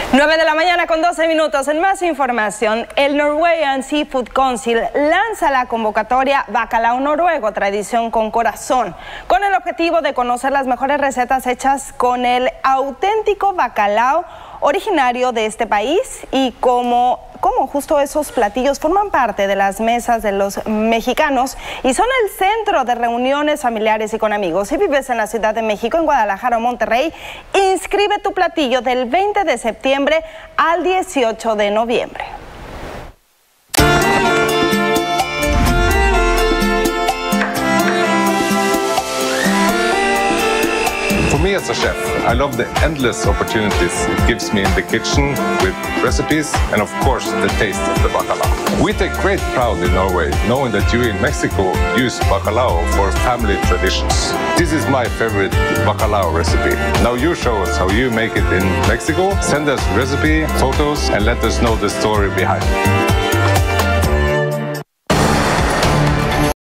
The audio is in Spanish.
9 de la mañana con 12 minutos. En más información, el Norwegian Seafood Council lanza la convocatoria Bacalao Noruego, tradición con corazón, con el objetivo de conocer las mejores recetas hechas con el auténtico bacalao originario de este país y cómo justo esos platillos forman parte de las mesas de los mexicanos y son el centro de reuniones familiares y con amigos. Si vives en la Ciudad de México, en Guadalajara o Monterrey, inscribe tu platillo del 20 de septiembre al 18 de noviembre. For me as a chef, I love the endless opportunities it gives me in the kitchen with recipes and of course the taste of the bacalao. We take great pride in Norway, knowing that you in Mexico use bacalao for family traditions. This is my favorite bacalao recipe. Now you show us how you make it in Mexico. Send us recipe, photos and let us know the story behind it.